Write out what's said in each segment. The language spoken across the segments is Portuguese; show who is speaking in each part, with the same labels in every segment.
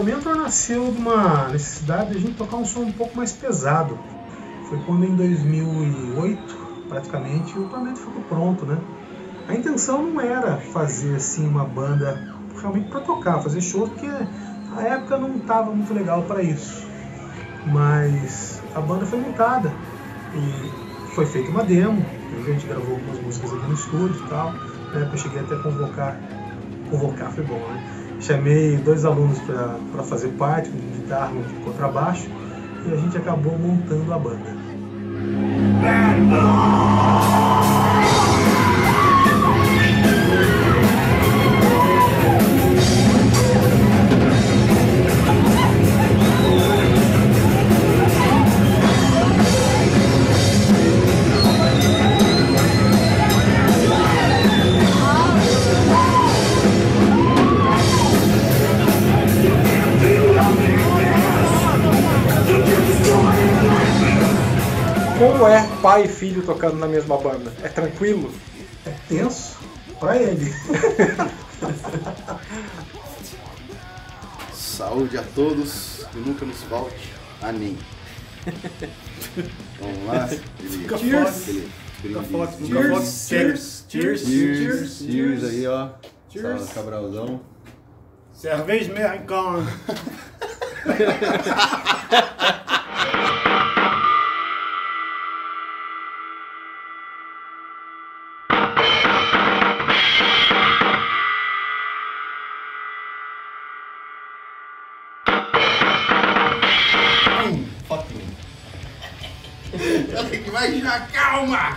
Speaker 1: Mentor nasceu de uma necessidade de a gente tocar um som um pouco mais pesado. Foi quando em 2008, praticamente, o Tormento ficou pronto, né? A intenção não era fazer assim uma banda realmente para tocar, fazer shows, porque a época não estava muito legal para isso. Mas a banda foi montada e foi feita uma demo, a gente gravou algumas músicas aqui no estúdio e tal. Na época eu cheguei até a convocar foi bom, né? Chamei 2 alunos para fazer parte, um de guitarra, um de contrabaixo, e a gente acabou montando a banda.
Speaker 2: Como é pai e filho tocando na mesma banda? É tranquilo?
Speaker 1: É tenso pra ele.
Speaker 3: Saúde a todos, que nunca nos falte a nem. Vamos lá.
Speaker 4: Cheers.
Speaker 3: Cheers aí, ó. Cheers. Cabralzão.
Speaker 4: Cerveja americana.
Speaker 3: Que vai já, calma!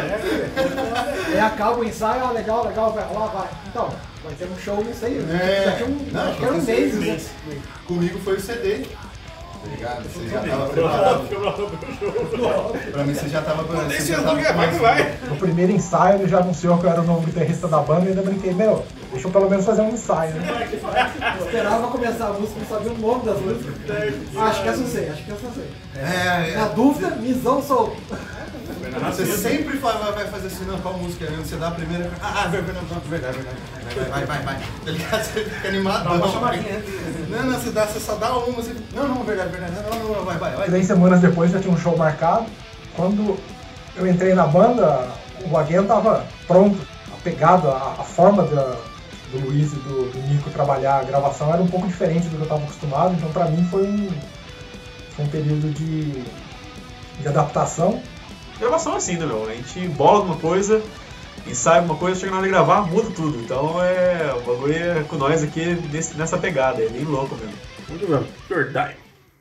Speaker 5: Acaba o ensaio, legal, vai rolar, vai. Então, vai ter um show nisso aí, né? Daqui um mês, né?
Speaker 3: Comigo foi o CD. Tá ligado? Você já tava preparado. Pra mim você já tava preparado.
Speaker 1: No primeiro ensaio ele já anunciou que eu era o novo guitarrista da banda e ainda brinquei, meu, deixa eu pelo menos fazer um ensaio, né?
Speaker 5: Eu esperava começar a música, não sabia o nome das músicas. Acho que essa eu sei. Na dúvida, Misão solto.
Speaker 3: Você sempre vai fazer assim, não, qual música? Você dá a primeira. Verdade. Vai. Tá ligado? Você fica animado. Não, você só dá uma, você. Não, verdade. Não, vai.
Speaker 1: 3 semanas depois já tinha um show marcado. Quando eu entrei na banda, o Aguento tava pronto. A pegada, a forma do Luiz e do Nico trabalhar a gravação era um pouco diferente do que eu estava acostumado, então pra mim foi um período de adaptação.
Speaker 6: Gravação é assim, né, meu? A gente bola alguma coisa, ensaia alguma coisa, chega na hora de gravar, muda tudo. Então o bagulho é com nós aqui nessa pegada, é bem louco mesmo.
Speaker 2: Muito bem, verdade.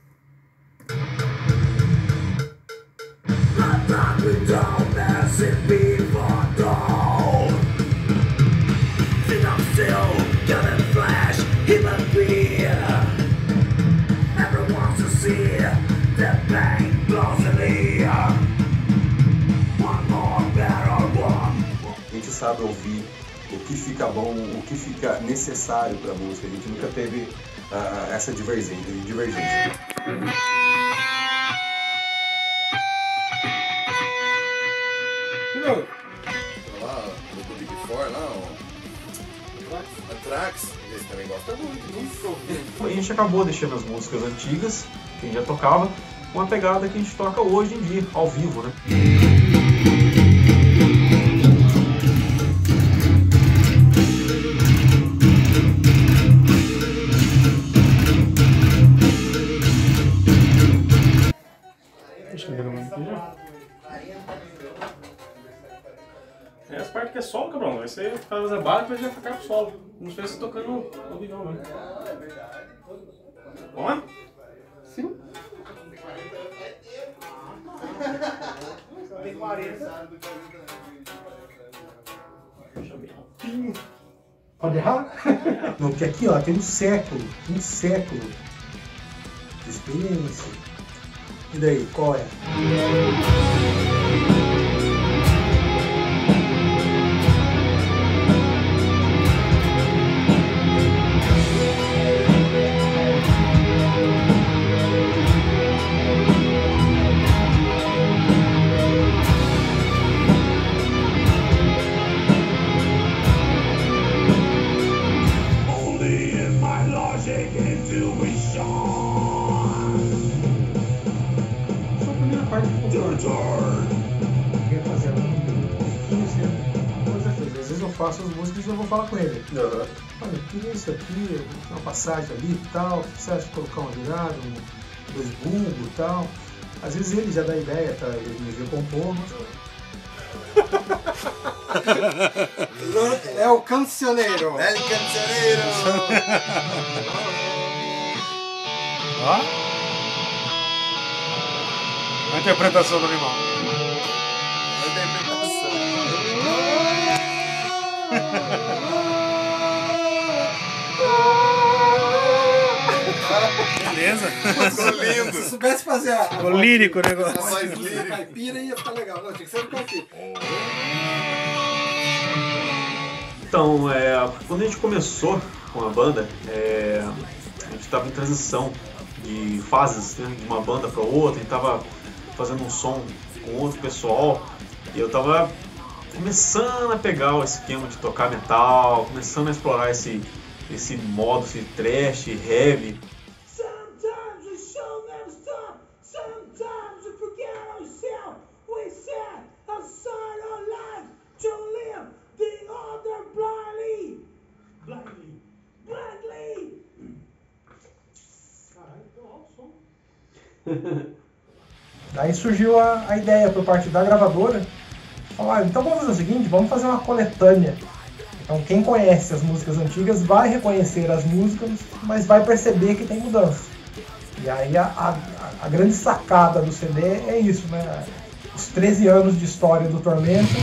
Speaker 7: A gente sabe ouvir o que fica bom, o que fica necessário para a música. A gente nunca teve essa divergência.
Speaker 3: Lá, do Big Four, lá, ó. Anthrax, esse também gosta muito, nunca ouvi.
Speaker 6: A gente acabou deixando as músicas antigas, que a gente já tocava, com a pegada que a gente toca hoje em dia, ao vivo, né?
Speaker 2: É as partes que é solo, cabrão. Aí você faz a base e depois já ficar pro solo. Como se estivesse tocando ao vivo, né? Ó? Sim.
Speaker 4: Tem 40.
Speaker 1: Pode errar? Não, porque aqui ó, tem um século de experiência. E daí, qual é?
Speaker 8: Only in my logic into
Speaker 1: faço as músicas e eu vou falar com ele.
Speaker 7: Uhum.
Speaker 1: Olha, eu queria isso aqui, uma passagem ali e tal, o que você acha de colocar uma virada, dois bungos e tal. Às vezes ele já dá ideia, tá? Ele me vê compor, mas
Speaker 5: É o cancioneiro.
Speaker 3: El cancioneiro.
Speaker 4: Ó. A interpretação do animal.
Speaker 3: A interpretação.
Speaker 4: Beleza.
Speaker 3: Ficou lindo.
Speaker 5: Se soubesse fazer a
Speaker 4: Ficou lírico o negócio.
Speaker 5: a voz do caipira, ia ficar legal. Não, tinha que ser do caipira.
Speaker 6: Então, quando a gente começou com a banda, a gente estava em transição de fases, né, de uma banda para outra, a gente estava fazendo um som com outro pessoal e eu estava começando a pegar o esquema de tocar metal, começando a explorar esse modo, esse thrash, heavy.
Speaker 8: Sometimes the show never stops. Sometimes we forget ourselves. We set aside our lives to live the other blindly. Blindly. Caralho, deu alto som.
Speaker 1: Daí surgiu a ideia por parte da gravadora. Falaram, então vamos fazer o seguinte, vamos fazer uma coletânea. Então quem conhece as músicas antigas vai reconhecer as músicas, mas vai perceber que tem mudança. E aí a grande sacada do CD é isso, né? Os 13 anos de história do Tormento.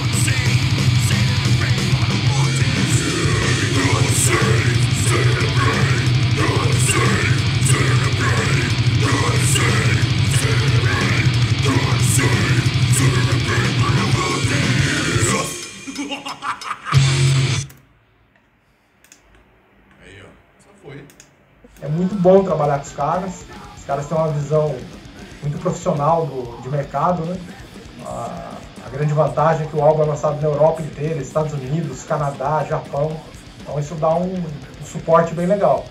Speaker 3: Aí, ó. Só foi.
Speaker 1: É muito bom trabalhar com os caras. Os caras têm uma visão muito profissional de mercado, né? A grande vantagem é que o álbum é lançado na Europa inteira, Estados Unidos, Canadá, Japão. Então isso dá um suporte bem legal.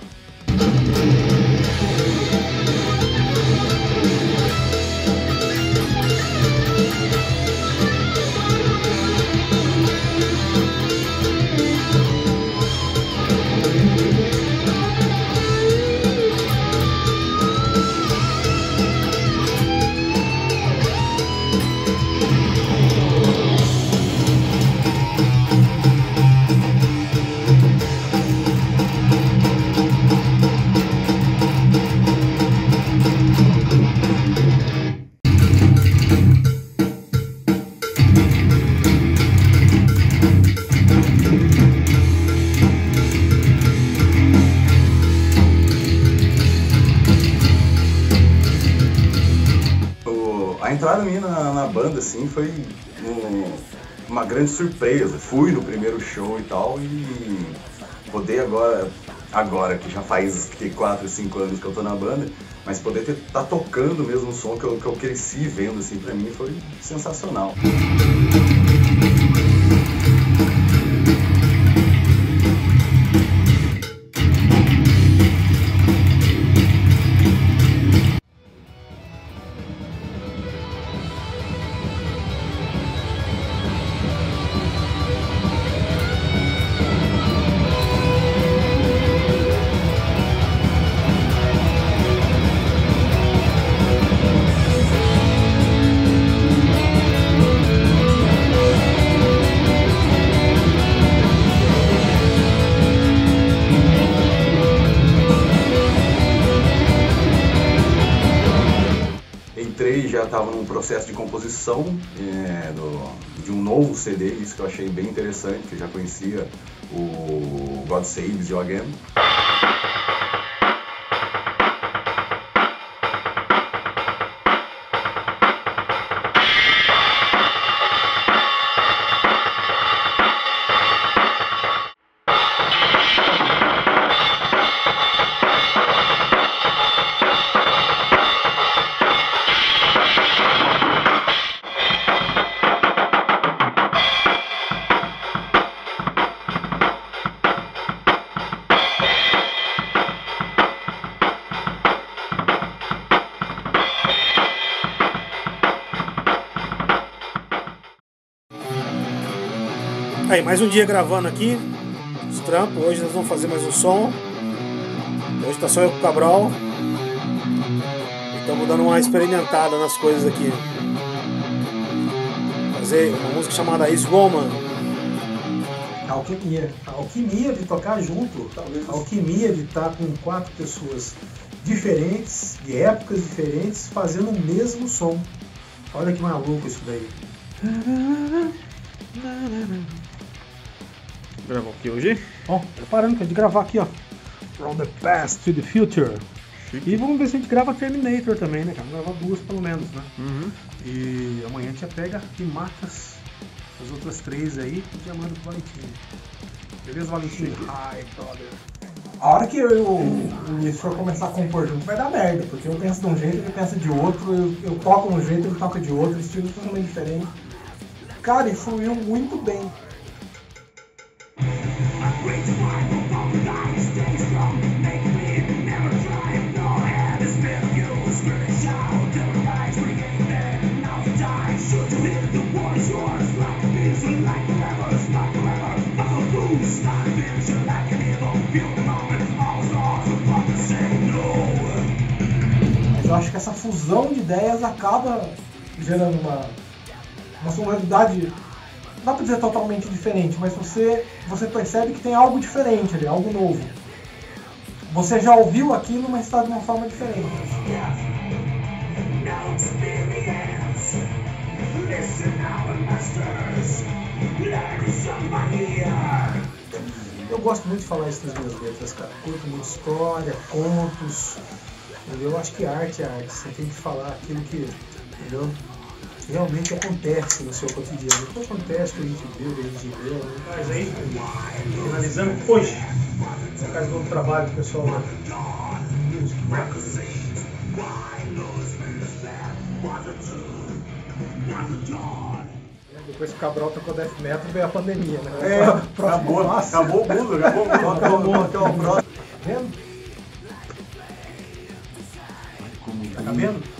Speaker 7: A entrada minha na banda, assim, foi uma grande surpresa. Fui no primeiro show e tal, e poder agora que já faz 4, 5 anos que eu tô na banda, mas poder tá tocando mesmo o som que eu cresci vendo, assim, pra mim foi sensacional. Já estava num processo de composição de um novo CD, isso que eu achei bem interessante, que eu já conhecia o God Saves You Again.
Speaker 1: Aí, mais um dia gravando aqui os trampos. Hoje nós vamos fazer mais um som. Hoje tá só eu com o Cabral. E estamos dando uma experimentada nas coisas aqui. Fazer uma música chamada Is Woman. A alquimia de tocar junto. A alquimia de estar com 4 pessoas diferentes, de épocas diferentes, fazendo o mesmo som. Olha que maluco isso daí. Gravou aqui hoje? Ó, preparando pra gente gravar aqui, ó. From the past to the future. Chique. E vamos ver se a gente grava Terminator também, né, cara? Vamos gravar 2 pelo menos, né? Uhum. E amanhã a gente já pega e mata as outras 3 aí e já manda pro Valentim. Beleza, Valentim? Ai, brother.
Speaker 5: A hora que eu e o Luiz for começar a compor junto vai dar merda, porque eu penso de um jeito, ele pensa de outro, eu toco de um jeito, ele toca de outro, estilos totalmente diferentes. Cara, e fluiu muito bem. Mas eu acho que essa fusão de ideias acaba gerando uma sonoridade, não dá pra dizer totalmente diferente, mas você percebe que tem algo diferente ali, algo novo. Você já ouviu aquilo, mas está de uma forma diferente. Eu gosto muito de falar isso nas minhas letras, cara. Curto muito história, contos. Entendeu? Eu acho que arte é arte. Você tem que falar aquilo que, entendeu? Realmente acontece no seu cotidiano. O que acontece que a gente viu, que a gente leu.
Speaker 1: Mas aí, finalizando hoje, na casa do trabalho do pessoal lá. Depois que o Cabral tocou Death Metal, veio a pandemia, né?
Speaker 7: Acabou o mundo, acabou o
Speaker 1: Vendo? Tá cabendo?